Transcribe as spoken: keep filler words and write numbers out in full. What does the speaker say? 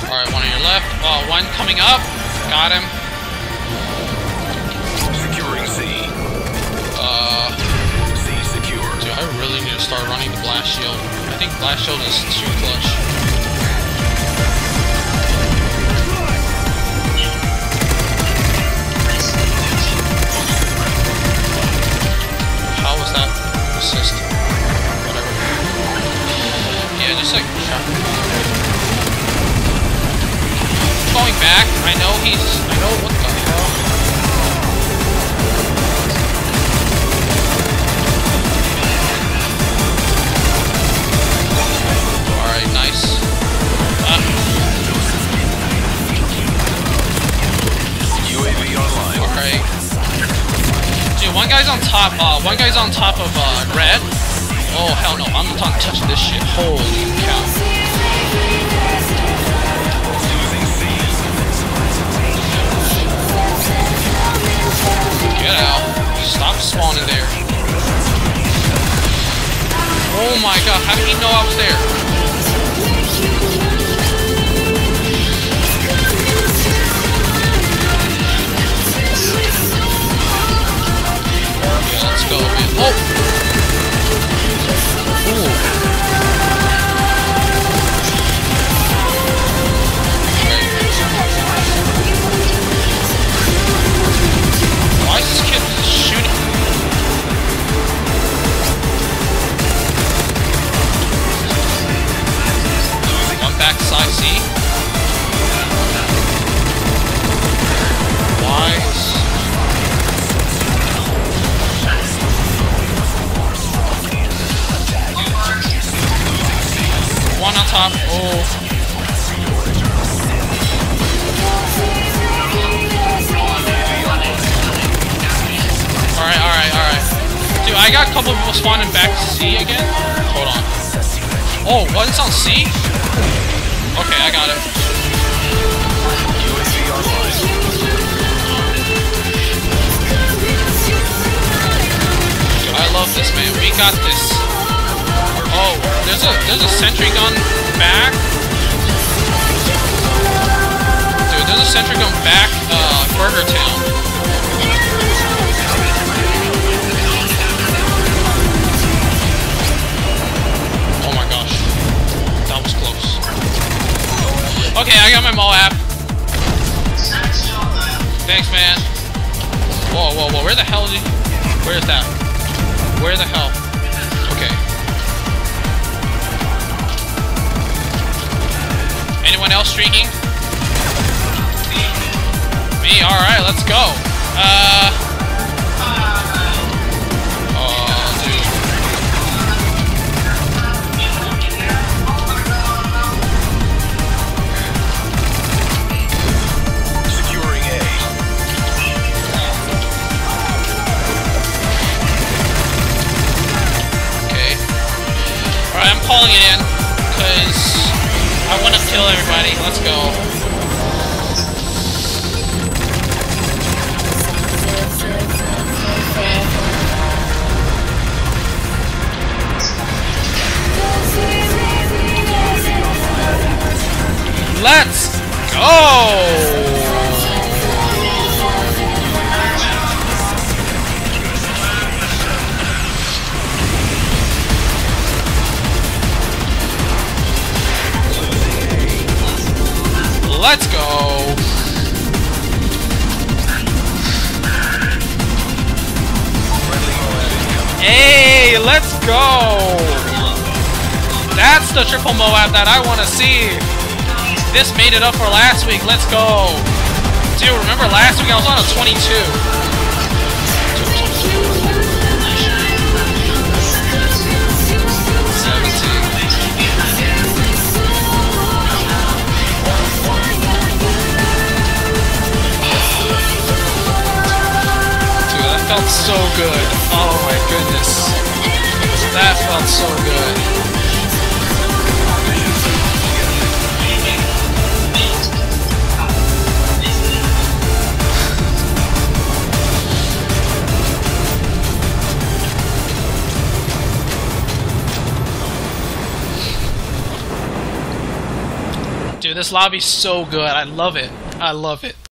Alright, one on your left. Oh, one coming up. Got him. Securing C. Uh, C secure. dude, I really need to start running the blast shield. I think blast shield is too clutch. How was that assist? Whatever. Yeah, just like going back. I know he's. I know what the hell. All right, nice. Uh, U A V online. all right. Dude, one guy's on top. Uh, one guy's on top of uh, red. Oh hell no! I'm not touching this shit. Holy cow! Get out. Stop spawning there. Oh my god, how did he know I was there? Yeah, let's go, man. Oh! Ooh. Why is this kid shooting? One back side C. Why? One on top. Oh. Alright, alright, alright. Dude, I got a couple of people spawning back to C again. Hold on. Oh, one's on C? Okay, I got it. Dude, I love this, man. We got this. Oh, there's a there's a sentry gun back. Dude, there's a sentry gun back, uh, Burger Town. Okay, I got my mall app. Thanks, man. Whoa, whoa, whoa. Where the hell is he? Where is that? Where the hell? Okay. Anyone else streaking? Me? Alright, let's go. Uh... I'm calling it in because I want to kill everybody. Let's go. Let's go. Let's go! Hey, let's go! That's the triple Moab that I want to see! This made it up for last week, let's go! Dude, remember last week I was on a twenty-two. That felt so good. Oh my goodness. That felt so good. dude. This lobby's so good. I love it. I love it.